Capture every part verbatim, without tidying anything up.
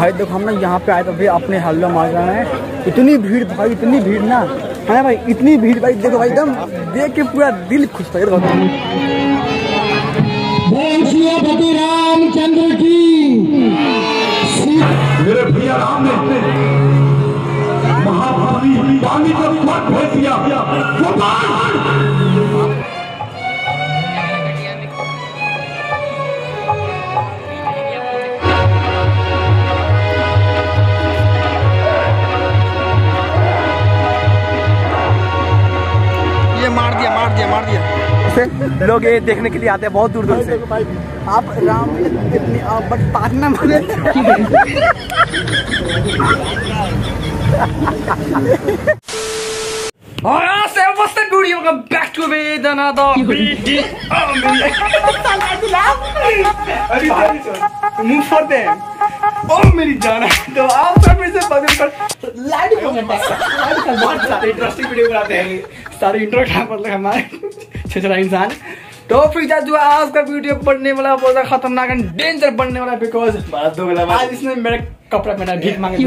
भाई देखो हम ना यहाँ पे आए तो भाई अपने हल्ला मार रहे हैं। इतनी भीड़ भाई, इतनी भीड़ ना है भाई, इतनी भीड़ भाई। देखो भाई एकदम देख के पूरा दिल खुश था। रामचंद्र की मेरे भैया राम ने महाभावी पानी को मत भेज दिया। ये मार दिया मार दिया मार दिया। लोग ये देखने के लिए आते हैं बहुत दूर दूर से। आप राम इतनी बट पाटना मारे और यहाँ से what's that वीडियो का बैक टू वेदना द मुंह फोड़ते हैं ओ मेरी जान। तो आप सब फिर से बदल कर लाइट को इंटरेस्टिंग वीडियो बनाते हैं सारे इंट्रो मतलब हमारे छेछरा इंसान। तो फिर जो आज का वीडियो बनने वाला बहुत खतरनाक एंड डेंजर बनने वाला बिकॉज आज इसने मेरे कपड़ा पहना भीख मांगे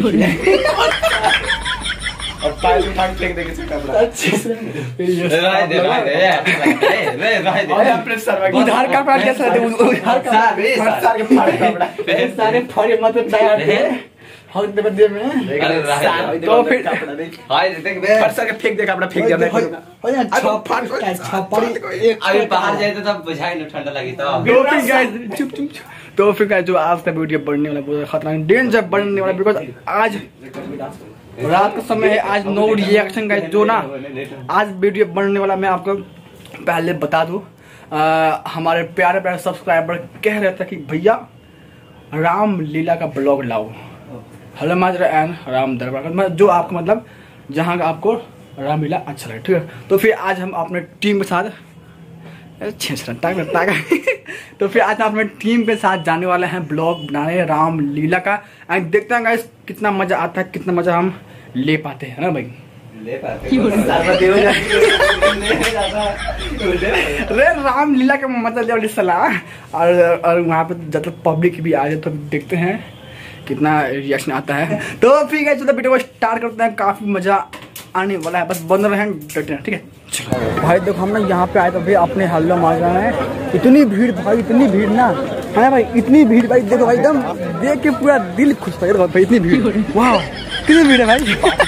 और पैर उठा के फेंक देंगे इसका कपड़ा अच्छे से राय दे राय दे रे राय दे और अपने सर में उधार का पैर कैसा है उधार का सारे फाड़े कपड़ा सारे फाड़े मत तैयार है हक दे बदले में। तो फिर हाय देख बे फट सर के फेंक दे कपड़ा फेंक दिया मैं हो जा छप्पड़ छप्पड़ अभी बाहर जाए तो तब बुझाई न ठंडा लगी तो तो फिर गाइस चुप चुप। तो फिर गाइस जो आज का वीडियो बनने वाला बहुत खतरनाक डेंजर बनने वाला बिकॉज़ आज रात का समय है। आज नो रिएक्शन गाइस जो ना आज वीडियो बनने वाला मैं आपको पहले बता दूं। हमारे प्यारे प्यारे सब्सक्राइबर कह रहे थे कि भैया राम लीला का ब्लॉग लाओ हल्ला माजरा एंड राम दरबार का जो आपको मतलब जहाँ आपको राम लीला अच्छा लगे ठीक है। तो फिर आज हम अपने टीम के साथ तो फिर आज हम अपने टीम के साथ जाने वाले हैं ब्लॉग बनाने राम लीला का एंड देखते हैं गाइस कितना मजा आता है कितना मजा हम ले पाते हैं ना भाई ले पाते रे राम लीला का मतलब सलाह और और वहाँ पे जब पब्लिक भी आ जाए तो देखते हैं कितना रिएक्शन आता है। तो फिर चलो वीडियो को स्टार्ट करते हैं। काफी मजा आने वाला है बस बंद रहे ठीक है। चलो भाई देखो हम ना यहाँ पे आए तो भाई अपने हल्ला मार रहे हैं। इतनी भीड़ भाई, इतनी भीड़ ना है भाई, इतनी भीड़ भाई। देखो भाई एकदम देख के पूरा दिल खुश था भाई। इतनी भीड़ वाह कितनी भीड़ है भाई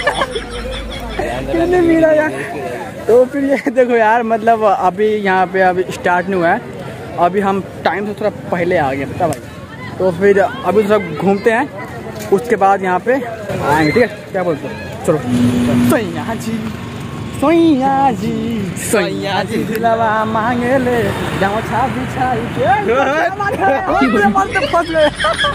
कितनी भीड़ है यार। तो फिर ये देखो यार मतलब अभी यहाँ पे अभी स्टार्ट नहीं हुआ है, अभी हम टाइम से थोड़ा पहले आ गए पता भाई। तो फिर अभी थोड़ा घूमते हैं उसके बाद यहाँ पे आएंगे ठीक है। क्या बोलते हो चलो सैया जी सैया जी सैया जी दिलवा मांगे ले जाओ छा बिछाई के फंस गए।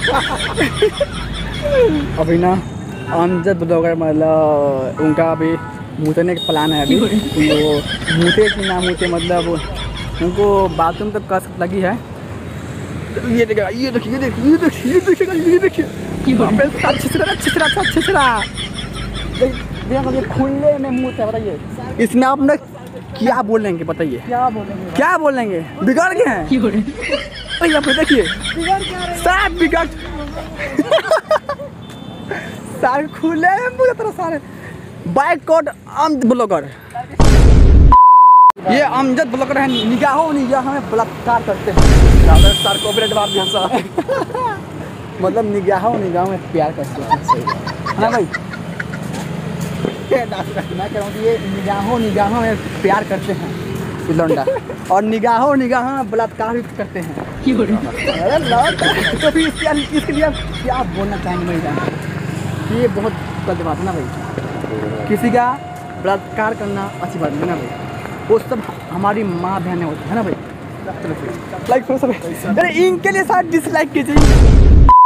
अभी ना अमजद ब्लॉगर मतलब उनका अभी मूतने का प्लान है अभी। वो मूते कि ना मूते मतलब उनको बाथरूम तक कसक लगी है। ये देखिए ये देखिए ये देखिए ये देखिए ये देखिए ये देखिए अच्छे से अच्छे से अच्छे से देखिए खुले में मुँह है बताइए। इसमें आप लोग क्या बोलेंगे बताइए क्या बोलेंगे क्या बोलेंगे बिगड़ गए हैं यहाँ पे देखिए सब बिगड़ सारे खुले हैं पूरी तरह सारे बाइकआउट अमजद ब्लॉगर। ये अमजद ब्लॉगर है निगाहों निगाह में बलात्कार करते हैं सर को मतलब निगाहों निगाहों में प्यार करते हैं ना भाई। मैं कह रहा हूँ कि ये निगाहों निगाहों में प्यार करते हैं लौंडा और निगाहों निगाहों में बलात्कार भी करते हैं। तो फिर इसके इसके लिए क्या बोलना चाहेंगे मेरी जान। ये बहुत गलत बात है ना भाई, किसी का बलात्कार करना अच्छी बात है ना भाई। वो सब हमारी माँ बहनें होती है ना भाई। चलो फिर लाइक करो सब। अरे इनके लिए साथ डिसलाइक कीजिए।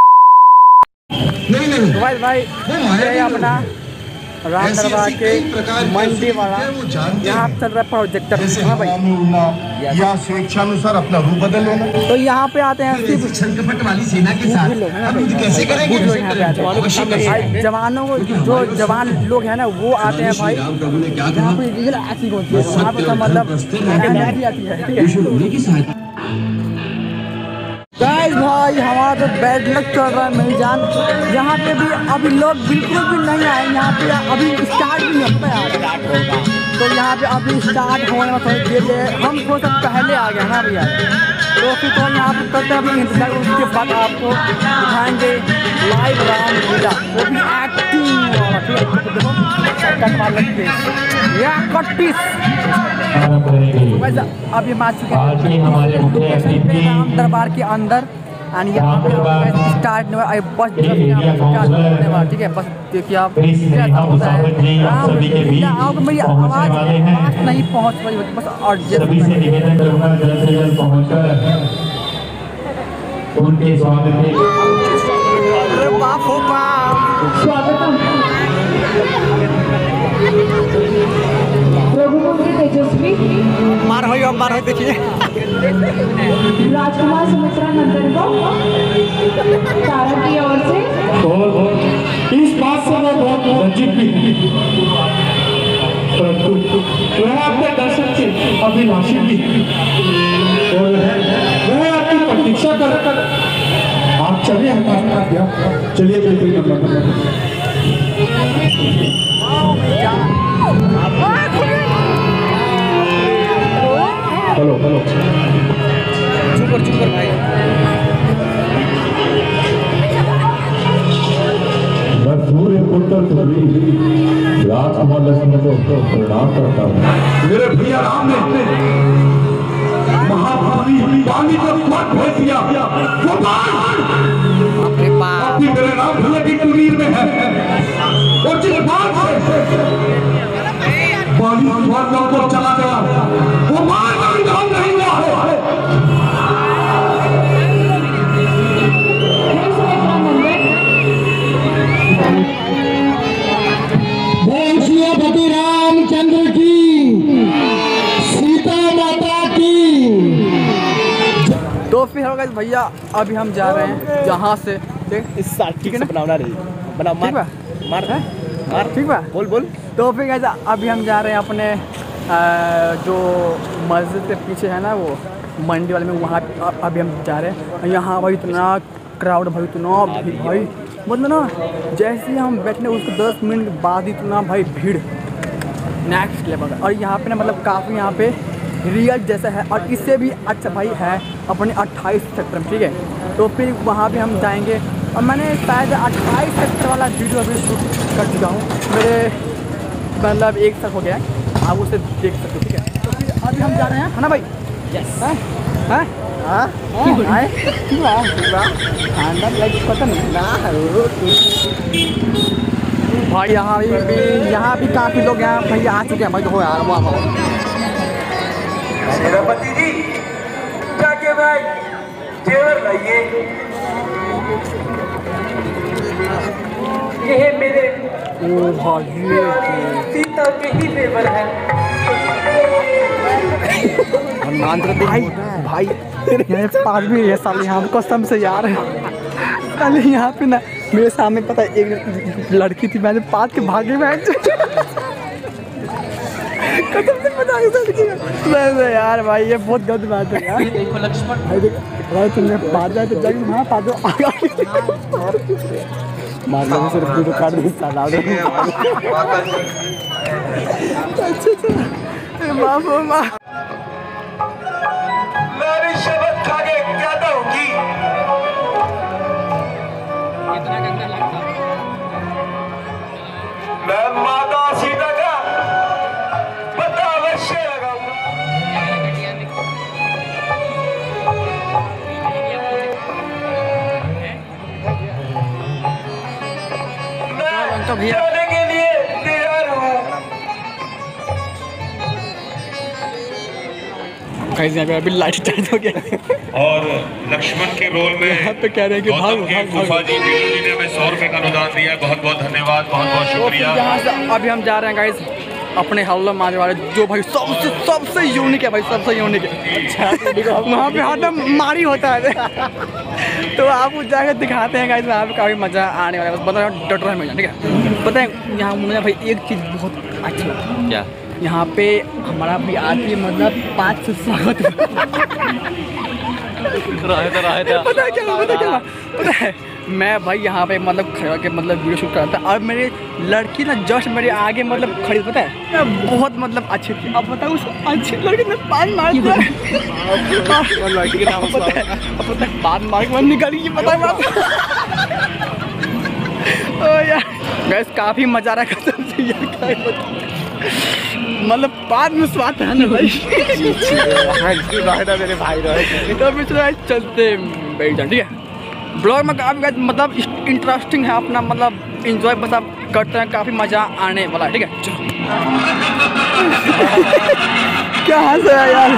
नहीं नहीं भाई भाई ये अपना राम दरबार के मंडी वाला यहाँ चल रहा है प्रोजेक्टर है भाई। या स्वेच्छानुसार अपना रूप बदल लेना। तो यहाँ पे आते हैं छलकपट वाली सेना के साथ कैसे करेंगे। जवानों को जो जवान लोग हैं ना वो आते हैं भाई। यहाँ पे रील ऐसी होती है वहाँ पे मतलब गाइस भाई हमारा तो बैड लक चल रहा है मेरी जान। यहाँ पे भी अभी लोग बिल्कुल भी नहीं आए, यहाँ पे अभी स्टार्ट भी नहीं होता है, स्टार्ट होगा तो यहाँ पे अभी स्टार्ट होने में थोड़ी देर है, हम थोड़ा सा पहले आ गए ना भैया, तो फिर तो यहाँ पे करते हैं अभी इंतजार। उसके बाद आपको दिखाएंगे लाइव रामलीला, वो भी एक्टिंग वाला, देखो कट वाला या कट पीस। वैसे अभी हम आ चुके हैं राम दरबार के अंदर एंड यहाँ पे स्टार्ट बस होने वाला, ठीक है। बस देखिए आप कैसा होता है, आपको मेरी आवाज़ पास नहीं पहुँच पाई होती, बस और सभी से निवेदन करूंगा जल्द से जल्द पहुंचकर उनके स्वागत में तेजस्वी मार हो मार हो देखिए राजकुमार सुमित्रा नंदन को तारा की ओर से, और इस बात से मैं बहुत लज्जित भी हूँ, परंतु वह आपके दर्शन से अभिलाषी भी और वह आपकी प्रतीक्षा कर आप चलिए हमारे चलिए बिल्कुल हेलो हेलो चुपर चुपर भाई मैं सूर्य पुत्र राजकुमार लक्ष्मण को प्रणाम करता हूँ। मेरे भैया राम ने महाभावी पानी को मत भेज दिया, वो अपनी मेरे राम भैया की तस्वीर में है, और जिस बात से पानी को चला गया वो मार का विधान नहीं हुआ है। रामचंद्र की, सीता माता की। तो फिर होगा भैया अभी हम जा रहे हैं यहाँ से, देख इस साल ठीक है ना, बनाना रही बना मार मार है मार, ठीक है बोल बोल। तो फिर कैसा अभी हम जा रहे हैं अपने आ, जो मस्जिद के पीछे है ना वो मंडी वाले में, वहाँ अभी हम जा रहे हैं। यहाँ भाई इतना क्राउड भाई, इतना भीड़ भाई, मतलब ना जैसे ही हम बैठने उसके दस मिनट बाद इतना भाई भीड़ नेक्स्ट लेवल। और यहाँ पे ना मतलब काफ़ी यहाँ पे रियल जैसा है, और इससे भी अच्छा भाई है अपने अट्ठाईस सेक्टर में, ठीक है। तो फिर वहाँ पे हम जाएंगे, और मैंने शायद अट्ठाईस सेक्टर वाला वीडियो अभी शूट कर चुका हूँ, मेरे मतलब एक साल हो गया है, आप उसे देख सकते हो, ठीक है। तो फिर अभी हम जा रहे हैं, है ना भाई? यस है हाँ हाँ भाई। यहाँ भी यहाँ भी काफ़ी लोग यहाँ भैया आ चुके हैं भाई, तो हो यार वाह वाह। सेनापति जी जाके भाई जेवर लाइए, ये है मेरे ओ भाई सीता के ही जेवर है। भाई भाई यहाँ पास भी ये साल यहाँ कसम से यार, पहले यहाँ पे ना मेरे सामने पता है एक लड़की थी, मैंने पास के भागे में कसम से पता नहीं यार भाई, ये बहुत गलत बात है यार। भाई देख भाई तुमने पास जाए तो जाके वहाँ पास मार लो, सिर्फ वीडियो काट दे साला। अच्छा माफ माफ मेरी शपथ खा के ज्यादा होगी, मैं माता सीता का पता अवश्य लगाऊंगा। मैं जाने के लिए तैयार हूँ। यहाँ पे अभी लाइट चार्ज हो गया, और लक्ष्मण के रोल में यहाँ पे कह रहे हैं कि भाग भाग फूफा जी जी ने हमें सौ रुपए का अनुदान दिया है, बहुत बहुत धन्यवाद, बहुत बहुत शुक्रिया। यहाँ से अभी हम जा रहे हैं गाइस अपने हल्ला मारने वाले, जो भाई सबसे सबसे यूनिक है भाई, सबसे यूनिक है। अच्छा वहाँ पे हाथ मारी होता है तो आपको जाकर दिखाते हैं गाइस, वहाँ पे काफ़ी मज़ा आने वाला है, बस बता डर रहा है मजा, ठीक है। पता है यहाँ मुझे भाई एक चीज़ बहुत अच्छी लगती, क्या यहाँ पे हमारा भी आती है मतलब पाँच से स्वागत पता है क्या पता क्या पता है मैं भाई यहाँ पे मतलब खड़ा के मतलब वीडियो शूट कर रहा था और मेरी लड़की ना जस्ट मेरे आगे मतलब खड़ी, पता है बहुत मतलब अच्छी थी। अब बताओ उस अच्छी लड़की ने पान मार दिया, लड़की के नाम पता है पान मार के निकल गई, पता है बात। ओ यार गैस काफ़ी मज़ा आ रहा है कसम से यार, मतलब बाद में स्वाद है ना भाई। मेरे भाई तो चलते बैठ जाए, ठीक है। ब्लॉग में काफ़ी मतलब इंटरेस्टिंग है अपना, मतलब इंजॉय बस आप करते हैं, काफ़ी मज़ा आने वाला है, ठीक है। चलो क्या हंस है यार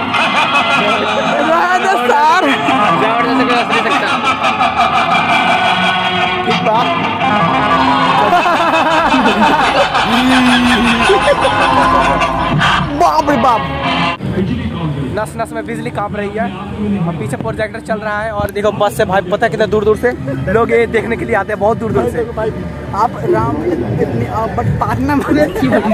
बाप रे बाप, नस नस में बिजली कांप रही है और पीछे प्रोजेक्टर चल रहा है। और देखो बस से भाई पता है कितने दूर दूर से लोग ये देखने के लिए आते हैं, बहुत दूर दूर से। आप राम इतनी बट पार्टनर बने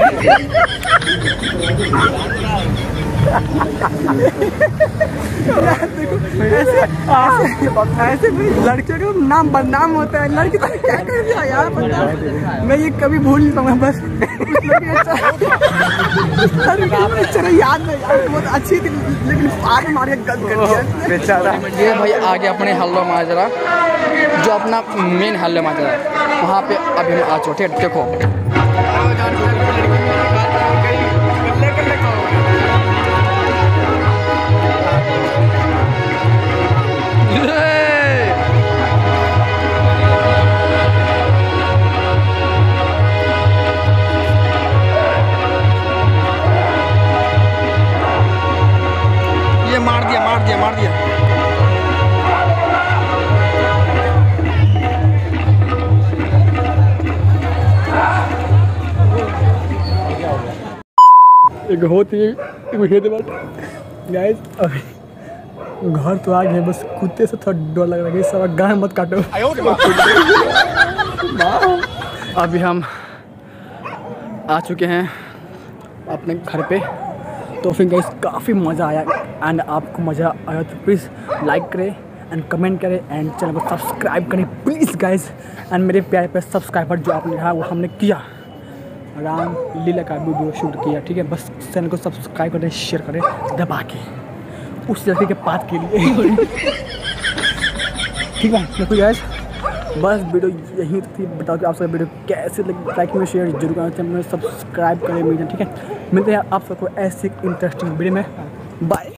ऐसे ऐसे लड़कियों का नाम बदनाम होता है, लड़की तो क्या कर दिया यार, बता मैं ये कभी भूल नहीं पाऊंगा। बस चलो याद नहीं यार, बहुत अच्छी थी लेकिन आगे मार के गंद कर दिया बेचारा। ये भाई आगे अपने हल्ला माजरा जो अपना मेन हल्ला माजरा वहाँ पे अभी हम आ चुके हैं, देखो ये मार दिया मार दिया मार दिया। एक होती है गाइस, अभी घर तो आ गए, बस कुत्ते से थोड़ा डर लग रहा है, सब गाय मत काटो। अभी हम आ चुके हैं अपने घर पे, तो फिर गाइस काफ़ी मज़ा आया एंड आपको मज़ा आया तो प्लीज़ लाइक करें एंड कमेंट करें एंड चैनल को सब्सक्राइब करें प्लीज़ गाइस। एंड मेरे प्यारे पे सब्सक्राइबर जो आपने कहा वो हमने किया, राम लीला का वीडियो शूट किया, ठीक है। बस चैनल को सब्सक्राइब करें, शेयर करें दबा के उस लड़के के पास के लिए ठीक है। देखो गाइस बस वीडियो यही थी, बताओ कि आप सब वीडियो कैसे लगी, लाइक में शेयर जरूर करना, चैनल में सब्सक्राइब करें मीडिया, ठीक है। मिलते हैं आप सबको ऐसे इंटरेस्टिंग वीडियो में, बाय।